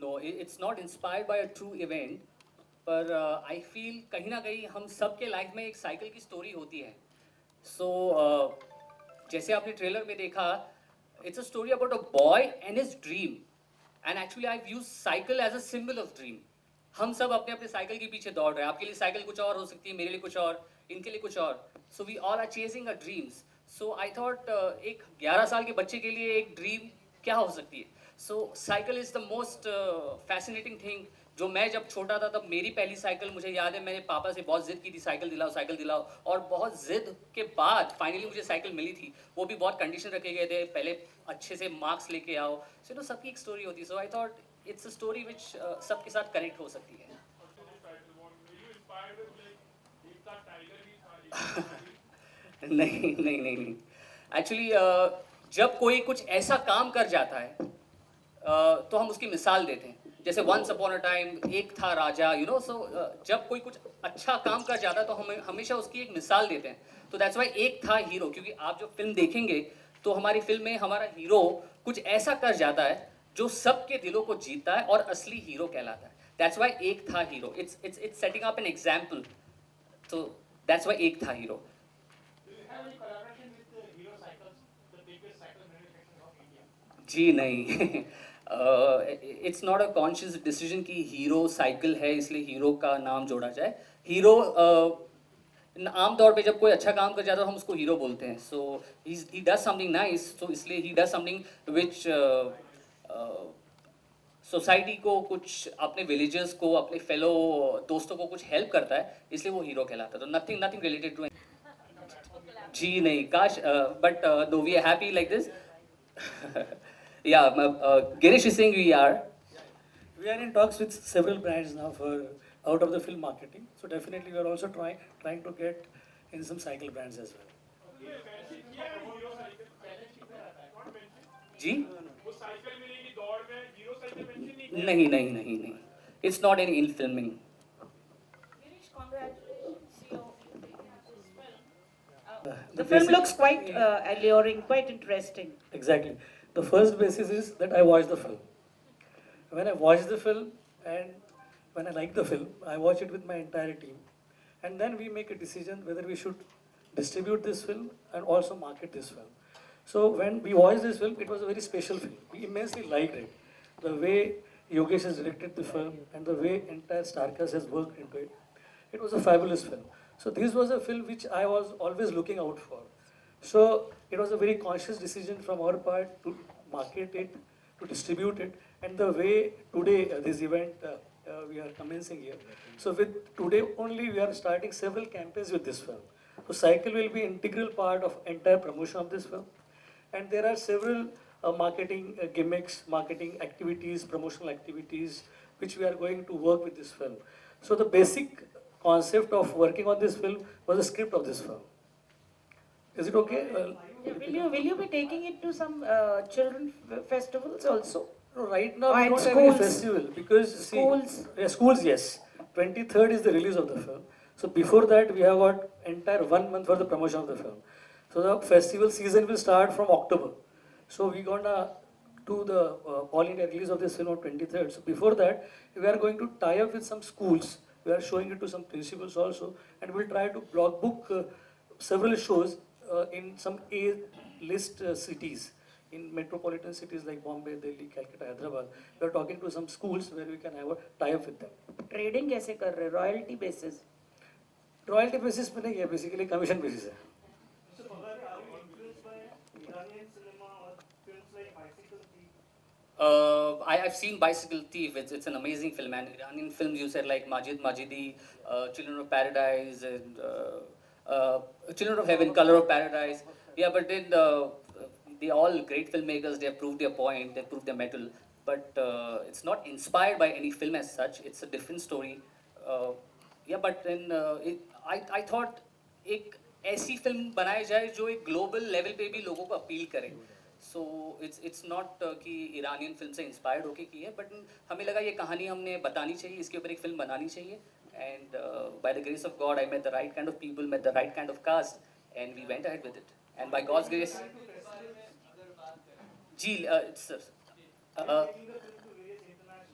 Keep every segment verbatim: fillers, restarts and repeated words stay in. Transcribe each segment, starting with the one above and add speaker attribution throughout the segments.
Speaker 1: No, it's not inspired by a true event, पर आई uh, feel कहीं ना कहीं हम सब के लाइफ में एक साइकिल की स्टोरी होती है. सो so, uh, जैसे आपने ट्रेलर में देखा, it's a story about a boy and his dream, and actually I use cycle as a symbol of dream. हम सब अपने अपने साइकिल के पीछे दौड़ रहे हैं. आपके लिए साइकिल कुछ और हो सकती है, मेरे लिए कुछ और, इनके लिए कुछ और. So we all are chasing a dreams. So I thought एक ग्यारह साल के बच्चे के लिए एक ड्रीम क्या हो सकती है. So cycle is the most fascinating thing. जो मैं जब छोटा था तब मेरी पहली साइकिल, मुझे याद है, मैंने पापा से बहुत जिद की थी, साइकिल दिलाओ साइकिल दिलाओ, और बहुत जिद के बाद फाइनली मुझे साइकिल मिली थी. वो भी बहुत कंडीशन रखे गए थे, पहले अच्छे से मार्क्स लेके आओ. सो नो सबकी एक स्टोरी होती है. So I thought it's a story which सबके साथ कनेक्ट हो सकती है. नहीं नहीं नहीं नहीं. एक्चुअली uh, जब कोई कुछ ऐसा काम कर जाता है uh, तो हम उसकी मिसाल देते हैं. जैसे वंस अपॉन अ टाइम, एक था राजा, यू नो. सो जब कोई कुछ अच्छा काम कर जाता है तो हम हमेशा उसकी एक मिसाल देते हैं. तो दैट्स वाई एक था हीरो. क्योंकि आप जो फिल्म देखेंगे तो हमारी फिल्म में हमारा हीरो कुछ ऐसा कर जाता है जो सबके दिलों को जीतता है और असली हीरो कहलाता है. दैट्स वाई एक था hero. It's it's it's setting up an example. तो दैट्स वाई एक था हीरो. जी नहीं. It's not a conscious decision कि हीरो साइकिल है इसलिए हीरो का नाम जोड़ा जाए. हीरो आमतौर पे जब कोई अच्छा काम कर जाता है तो हम उसको हीरो बोलते हैं. So he does something nice, तो इसलिए he does something which society को, कुछ अपने विलेजर्स को, अपने फेलो दोस्तों को कुछ हेल्प करता है, इसलिए वो हीरो कहलाता है. तो नथिंग नथिंग रिलेटेड टू. जी नहीं, काश, but no, we are happy like this. Yeah, uh, Girish is saying we are.
Speaker 2: We are in talks with several brands now for out of the film marketing. So definitely we are also trying trying to get in some cycle brands as well.
Speaker 1: जी? नहीं नहीं नहीं नहीं. It's not any in filming.
Speaker 3: Uh, the film looks quite uh, alluring, quite interesting.
Speaker 2: Exactly. The first basis is that I watched the film. When I watch the film and when I like the film, I watch it with my entire team. And then we make a decision whether we should distribute this film and also market this film. So when we watched this film, it was a very special film. We immensely liked it. The way Yogesh has directed the film and the way entire Starcast has worked into it. It was a fabulous film. So this was a film which I was always looking out for. So it was a very conscious decision from our part to market it, to distribute it, and the way today uh, this event uh, uh, we are commencing here. So with today only we are starting several campaigns with this film. So cycle will be integral part of entire promotion of this film, and there are several uh, marketing uh, gimmicks, marketing activities, promotional activities which we are going to work with this film. So the basic concept of working on this film was the script of this film. Is it okay? Uh,
Speaker 3: yeah, will you will you be taking it to some uh, children festivals also?
Speaker 2: No, right now
Speaker 3: Or
Speaker 2: we don't
Speaker 3: schools.
Speaker 2: have any festival because
Speaker 3: Schools.
Speaker 2: See, yeah, schools, yes. twenty-third is the release of the film. So before that we have got entire one month for the promotion of the film. So the festival season will start from October. So we gonna do the uh, all India release of this film on twenty-third. So before that we are going to tie up with some schools. We are showing it to some principals also, and we'll try to block book uh, several shows uh, in some A-list uh, cities, in metropolitan cities like Bombay, Delhi, Calcutta, Hyderabad. We are talking to some schools where we can have a tie-up with them.
Speaker 3: Trading कैसे कर रहे? Royalty basis.
Speaker 2: Royalty basis पे नहीं है, basically commission basis है.
Speaker 4: So Pagare, are you influenced by Iranian cinema or films like Bicycle Thief?
Speaker 1: Uh, I, I've seen Bicycle Thief. It's, it's an amazing film. And Iranian films you said like Majid Majidi, uh, Children of Paradise, and uh, uh, Children of Heaven, Color of Paradise. Yeah, but then uh, they're all great filmmakers. They have proved their point. They proved their mettle. But uh, it's not inspired by any film as such. It's a different story. Uh, yeah, but then uh, it, I I thought एक ऐसी film बनाई जाए जो एक global level पे भी लोगों को अपील करे. सो इट्स इट्स नॉट कि ईरानियन फिल्म से इंस्पायर्ड होके की है, बट हमें लगा ये कहानी हमने बतानी चाहिए, इसके ऊपर एक फिल्म बनानी चाहिए. And by the grace of God I met the right kind of people, met the right kind of cast, and we went ahead with it. And by God's grace जी, it's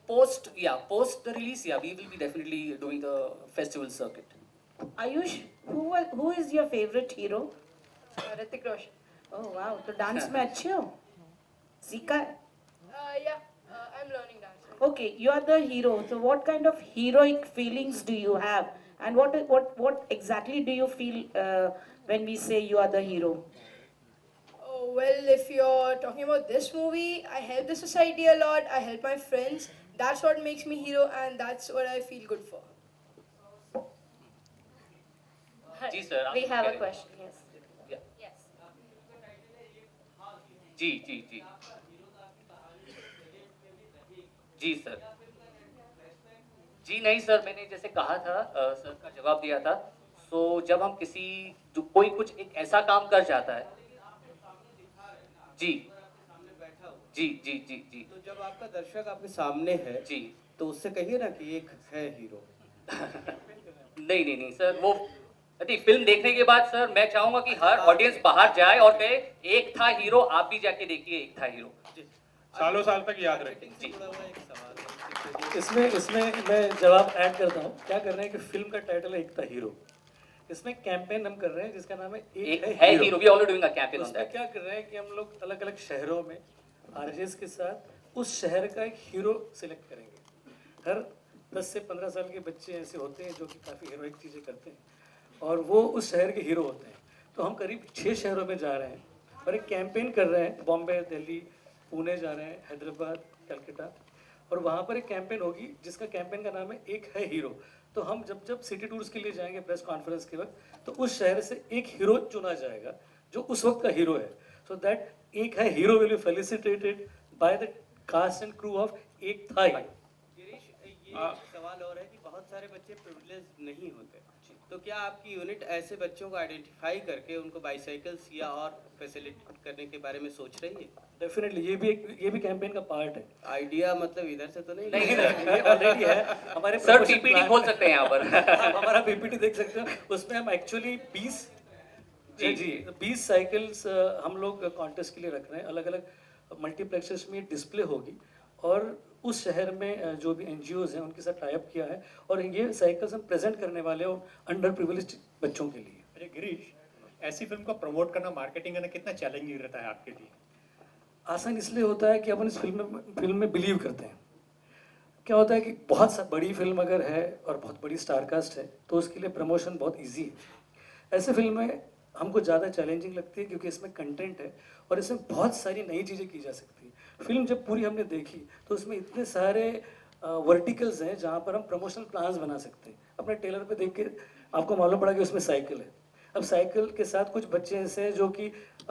Speaker 1: post, yeah, post the release, yeah, we will be definitely doing the festival circuit.
Speaker 3: Ayush, who was, who is your favorite hero?
Speaker 5: Uh, Hrithik Roshan.
Speaker 3: Oh wow, तो dance में अच्छे हो? सीखा है?
Speaker 5: Uh, yeah, uh, I'm learning dance.
Speaker 3: Okay, you are the hero. So what kind of heroic feelings do you have? And what what what exactly do you feel uh, when we say you are the hero?
Speaker 5: Oh, well, if you're talking about this movie, I help the society a lot. I help my friends. That's what makes me hero, and that's what I feel good for.
Speaker 1: जी sir, आप
Speaker 6: We have a
Speaker 1: करें।
Speaker 6: question, yes.
Speaker 1: Yeah.
Speaker 6: Yes.
Speaker 1: जी जी जी जी sir जी नहीं sir, मैंने जैसे कहा था, अ, सर का जवाब दिया था। सो जब हम किसी जो कोई कुछ एक ऐसा काम कर जाता है, जी जी जी जी जी
Speaker 7: तो जब आपका दर्शक आपके सामने है
Speaker 1: जी
Speaker 7: तो उससे कहिए ना कि एक है हीरो।
Speaker 1: नहीं नहीं नहीं सर, वो अति फिल्म देखने के बाद सर मैं चाहूंगा कि हर ऑडियंस बाहर जाए और कहे एक था हीरो, आप भी जाके देखिए एक था हीरो।
Speaker 8: सालों साल तक याद रखें।
Speaker 7: से जुड़ा हुआ एक सवाल है।
Speaker 2: इसमें इसमें मैं जवाब ऐड करता हूँ। क्या कर रहे हैं कि फिल्म का टाइटल है एक था हीरो, इसमें कैंपेन हम कर रहे हैं जिसका नाम है एक,
Speaker 1: एक
Speaker 2: है,
Speaker 1: है
Speaker 2: hero.
Speaker 1: Hero, we already doing a campaign on
Speaker 2: उसमें
Speaker 1: दैट।
Speaker 2: क्या कर रहे हैं कि हम लोग अलग अलग शहरों में आरजेस के साथ उस शहर का एक हीरो सिलेक्ट करेंगे। हर दस से पंद्रह साल के बच्चे ऐसे होते हैं जो कि काफ़ी हीरोइक चीज़ें करते हैं और वो उस शहर के हीरो होते हैं। तो हम करीब छः शहरों में जा रहे हैं और एक कैंपेन कर रहे हैं। बॉम्बे, दिल्ली, पुणे जा रहे हैं, हैदराबाद, कलकत्ता, और वहाँ पर एक कैंपेन होगी जिसका कैंपेन का नाम है एक है हीरो। तो हम जब जब सिटी टूर्स के लिए जाएंगे प्रेस कॉन्फ्रेंस के वक्त, तो उस शहर से एक हीरो चुना जाएगा जो उस वक्त का हीरो है। सो दैट एक है hero will be felicitated by the cast and crew of एक था हीरो।
Speaker 7: गिरीश, ये एक सवाल और है कि बहुत सारे बच्चे प्रिविलेज नहीं होते, तो क्या आपकी यूनिट ऐसे बच्चों को आइडेंटिफाई करके उनको बाईसाइकिल्स या और फैसिलिटेट करने के बारे में सोच रही है?
Speaker 2: डेफिनेटली ये भी एक ये भी कैंपेन का पार्ट है।
Speaker 7: आइडिया मतलब इधर से तो नहीं
Speaker 1: नहीं
Speaker 2: नहीं, ये ऑलरेडी है हमारे
Speaker 1: सर,
Speaker 2: promotion
Speaker 1: पीपीटी
Speaker 2: plan-
Speaker 1: खोल सकते हैं यहाँ पर।
Speaker 2: आप हमारा पीपीटी देख सकते हो, उसमें हम एक्चुअली बीस जी जी बीस साइकिल्स हम लोग कॉन्टेस्ट के लिए रख रहे हैं। अलग अलग मल्टीप्लेक्सेस में डिस्प्ले होगी और उस शहर में अ, जो भी एनजीओज हैं उनके साथ टाई अप किया है और ये साइकिल्स हम प्रेजेंट करने वाले हो अंडर प्रिविलेज्ड बच्चों के लिए।
Speaker 8: अरे गिरीश, ऐसी फिल्म को प्रमोट करना, मार्केटिंग करना कितना चैलेंजिंग रहता है आपके लिए?
Speaker 2: आसान इसलिए होता है कि अपन इस फिल्म में फिल्म में बिलीव करते हैं। क्या होता है कि बहुत सा बड़ी फिल्म अगर है और बहुत बड़ी स्टारकास्ट है तो उसके लिए प्रमोशन बहुत इजी है। ऐसे फिल्म में हमको ज़्यादा चैलेंजिंग लगती है क्योंकि इसमें कंटेंट है और इसमें बहुत सारी नई चीज़ें की जा सकती है। फिल्म जब पूरी हमने देखी तो उसमें इतने सारे वर्टिकल्स हैं जहाँ पर हम प्रमोशनल प्लान्स बना सकते हैं। अपने टेलर पे देख के आपको मालूम पड़ा कि उसमें साइकिल है। अब साइकिल के साथ कुछ बच्चे ऐसे हैं जो कि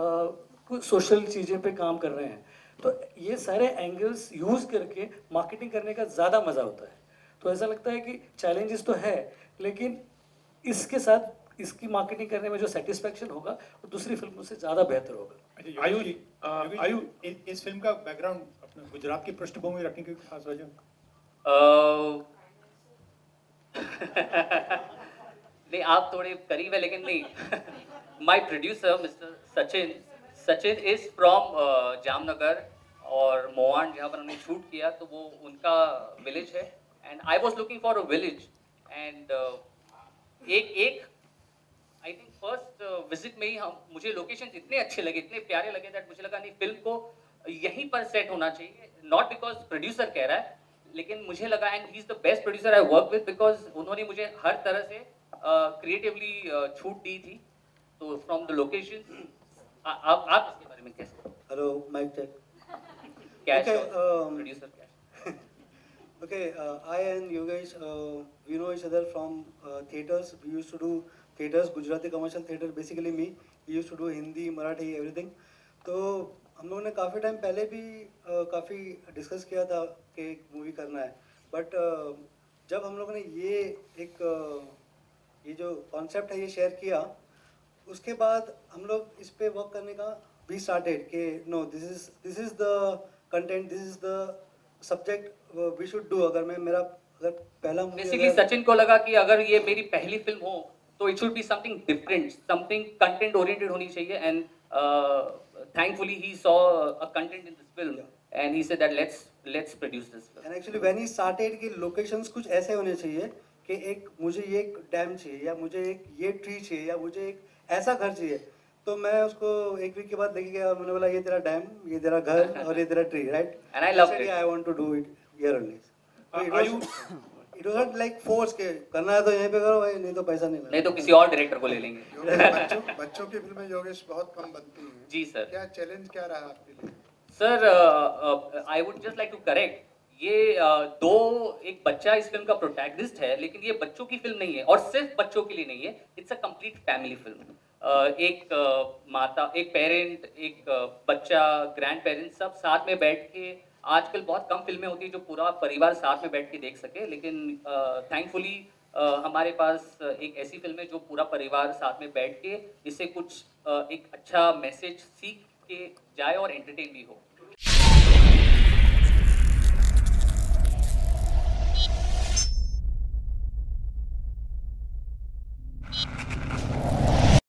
Speaker 2: कुछ सोशल चीज़ें पे काम कर रहे हैं, तो ये सारे एंगल्स यूज़ करके मार्केटिंग करने का ज़्यादा मज़ा होता है। तो ऐसा लगता है कि चैलेंजेस तो है, लेकिन इसके साथ इसकी मार्केटिंग करने में जो सेटिस्फैक्शन होगा वो दूसरी फिल्मों से ज़्यादा बेहतर होगा।
Speaker 8: आयु जी, अ, आयु, इ- इस फिल्म का बैकग्राउंड अपने गुजरात की पृष्ठभूमि रखने की खास वजह?
Speaker 1: नहीं, आप थोड़े करीब है लेकिन नहीं। My producer mister Sachin Sachin is from Jamnagar और मोहान, जहाँ पर हमने शूट किया तो वो उनका विलेज है। And I was looking for a village and एक एक आई थिंक फर्स्ट विजिट में ही हम मुझे लोकेशंस इतने अच्छे लगे, इतने प्यारे लगे दैट मुझे लगा नहीं फिल्म को यहीं पर सेट होना चाहिए। नॉट बिकॉज प्रोड्यूसर कह रहा है, लेकिन मुझे लगा and he is the best producer I work with because उन्होंने मुझे हर तरह से क्रिएटिवली uh, uh, छूट दी थी। तो फ्रॉम द लोकेशन आप आप इसके बारे में कैसे?
Speaker 9: Hello, mic check.
Speaker 1: कैश
Speaker 9: Okay, um,
Speaker 1: प्रोड्यूसर कैश।
Speaker 9: Okay, uh, I and Yogesh, uh, we know each other from uh, theaters. We used to do theaters, Gujarati commercial theater. Basically me, we used to do Hindi, Marathi, everything. तो हम लोगों ने काफ़ी time पहले भी uh, काफ़ी discuss किया था कि एक मूवी करना है, बट uh, जब हम लोगों ने ये एक uh, ये जो कॉन्सेप्ट है ये शेयर किया, उसके बाद हम लोग इस पे वर्क करने का भी स्टार्टेड कि no this is this is the content, this is the subject we should do. अगर मैं मेरा अगर पहला
Speaker 1: बेसिकली सचिन को लगा कि अगर ये मेरी पहली फिल्म हो तो it should be something different, something content oriented होनी चाहिए। And thankfully he saw a content in this film and he said that let's let's produce this film.
Speaker 9: And actually when he started कि locations कुछ ऐसे होने चाहिए कि एक मुझे ये एक डैम चाहिए या मुझे एक ये ट्री चाहिए या मुझे एक ऐसा घर चाहिए, तो मैं उसको एक वीक के बाद लेके गया और मैंने बोला ये तेरा डैम, ये तेरा घर और ये तेरा tree, right?
Speaker 1: And I loved it.
Speaker 9: I want to do it here only. So it
Speaker 8: Are
Speaker 9: was
Speaker 8: you-
Speaker 9: it was not like force के करना है तो यहीं पे करो भाई, नहीं तो पैसा नहीं
Speaker 1: नहीं तो किसी और डायरेक्टर को ले लेंगे.
Speaker 6: योगेश, बच्चों बच्चों की फिल्में योगेश बहुत कम बनती हैं.
Speaker 1: जी सर.
Speaker 6: क्या चैलेंज क्या रहा आपके लिए?
Speaker 1: Sir I would just like to correct, ये uh, दो एक बच्चा इस फिल्म का प्रोटैगनिस्ट है, लेकिन ये बच्चों की फिल्म नहीं है और सिर्फ बच्चों के लिए नहीं है. It's a complete family film. एक uh, माता, एक पेरेंट, एक uh, बच्चा, ग्रैंड पेरेंट्स सब साथ में बैठ के, आजकल बहुत कम फिल्में होती हैं जो पूरा परिवार साथ में बैठ के देख सके, लेकिन थैंकफुली uh, uh, हमारे पास uh, एक ऐसी फिल्म है जो पूरा परिवार साथ में बैठ के इससे कुछ uh, एक अच्छा मैसेज सीख के जाए और एंटरटेन भी हो.